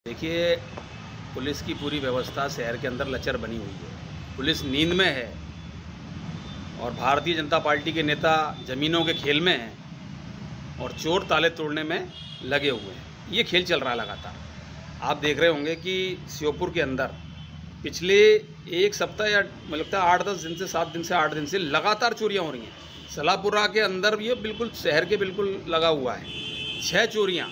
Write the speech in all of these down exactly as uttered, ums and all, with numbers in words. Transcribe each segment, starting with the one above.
देखिए, पुलिस की पूरी व्यवस्था शहर के अंदर लचर बनी हुई है। पुलिस नींद में है और भारतीय जनता पार्टी के नेता ज़मीनों के खेल में हैं और चोर ताले तोड़ने में लगे हुए हैं। ये खेल चल रहा है लगातार। आप देख रहे होंगे कि श्योपुर के अंदर पिछले एक सप्ताह या मुझे लगता है आठ दस दिन से सात दिन से आठ दिन से लगातार चोरियाँ हो रही हैं। सलापुरा के अंदर ये बिल्कुल शहर के बिल्कुल लगा हुआ है। छः चोरियाँ।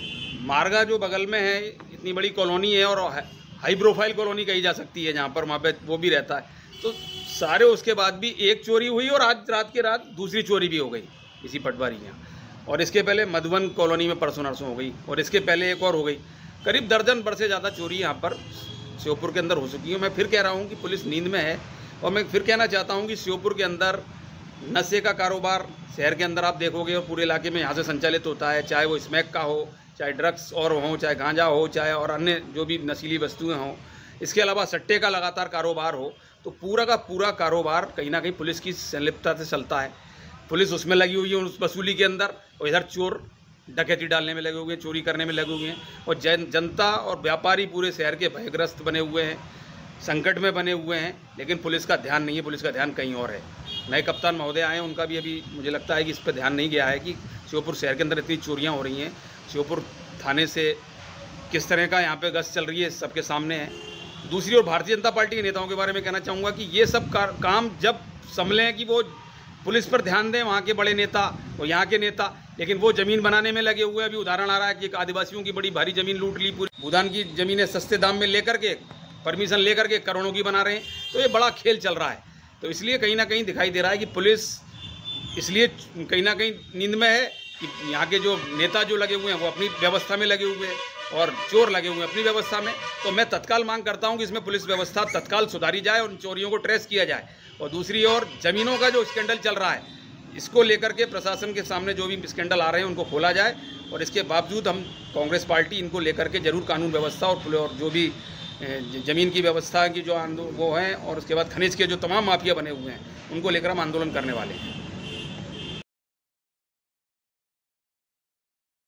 मारगा जो बगल में है, इतनी बड़ी कॉलोनी है और हाई प्रोफाइल कॉलोनी कही जा सकती है, जहाँ पर वहाँ पे वो भी रहता है। तो सारे उसके बाद भी एक चोरी हुई और आज रात के रात दूसरी चोरी भी हो गई इसी पटवारी में। और इसके पहले मधुबन कॉलोनी में परसों नरसों हो गई और इसके पहले एक और हो गई। करीब दर्जन भर से ज़्यादा चोरी यहाँ पर श्योपुर के अंदर हो चुकी है। मैं फिर कह रहा हूँ कि पुलिस नींद में है और मैं फिर कहना चाहता हूँ कि श्योपुर के अंदर नशे का कारोबार शहर के अंदर आप देखोगे और पूरे इलाके में यहाँ से संचालित होता है, चाहे वो स्मैक का हो, चाहे ड्रग्स और हो, चाहे गांजा हो, चाहे और अन्य जो भी नशीली वस्तुएं हों। इसके अलावा सट्टे का लगातार कारोबार हो, तो पूरा का पूरा कारोबार कहीं ना कहीं पुलिस की संलिप्तता से चलता है। पुलिस उसमें लगी हुई है, उस वसूली के अंदर, और इधर चोर डकैती डालने में लगे हुए हैं, चोरी करने में लगे हुए हैं। और जन जनता और व्यापारी पूरे शहर के भयग्रस्त बने हुए हैं, संकट में बने हुए हैं। लेकिन पुलिस का ध्यान नहीं है, पुलिस का ध्यान कहीं और है। नए कप्तान महोदय आए हैं, उनका भी अभी मुझे लगता है कि इस पर ध्यान नहीं गया है कि श्योपुर शहर के अंदर इतनी चोरियां हो रही हैं। श्योपुर थाने से किस तरह का यहाँ पे गश्त चल रही है, सबके सामने है। दूसरी ओर भारतीय जनता पार्टी के नेताओं के बारे में कहना चाहूँगा कि ये सब काम जब संभले हैं कि वो पुलिस पर ध्यान दें, वहाँ के बड़े नेता और यहाँ के नेता, लेकिन वो ज़मीन बनाने में लगे हुए हैं। अभी उदाहरण आ रहा है कि एक आदिवासियों की बड़ी भारी ज़मीन लूट ली, पूरी भूदान की ज़मीनें सस्ते दाम में लेकर के, परमिशन लेकर के करोड़ों की बना रहे हैं। तो ये बड़ा खेल चल रहा है। तो इसलिए कहीं ना कहीं दिखाई दे रहा है कि पुलिस इसलिए कहीं ना कहीं नींद में है कि यहाँ के जो नेता जो लगे हुए हैं वो अपनी व्यवस्था में लगे हुए हैं और चोर लगे हुए हैं अपनी व्यवस्था में। तो मैं तत्काल मांग करता हूँ कि इसमें पुलिस व्यवस्था तत्काल सुधारी जाए और उन चोरियों को ट्रेस किया जाए। और दूसरी ओर ज़मीनों का जो स्कैंडल चल रहा है, इसको लेकर के प्रशासन के सामने जो भी स्कैंडल आ रहे हैं उनको खोला जाए। और इसके बावजूद हम कांग्रेस पार्टी इनको लेकर के जरूर कानून व्यवस्था और जो भी ज़मीन की व्यवस्था की जो वो हैं और उसके बाद खनिज के जो तमाम माफिया बने हुए हैं उनको लेकर हम आंदोलन करने वाले हैं।